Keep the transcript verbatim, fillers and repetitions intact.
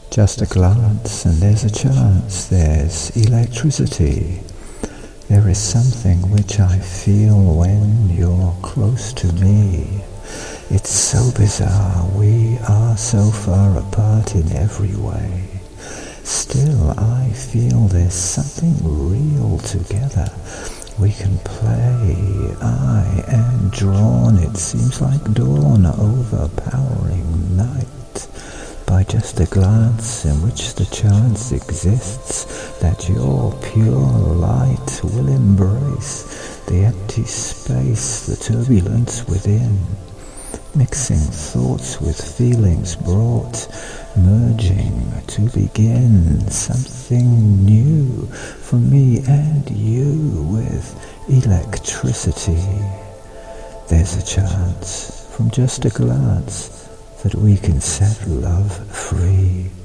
Just a glance and there's a chance, there's electricity. There is something which I feel when you're close to me. It's so bizarre, we are so far apart in every way. Still I feel there's something real together. We can play, I am drawn, it seems like dawn, overpowering night. By just a glance in which the chance exists that your pure light will embrace the empty space, the turbulence within. Mixing thoughts with feelings brought, merging to begin something new for me and you with electricity. There's a chance, from just a glance, that we can set love free.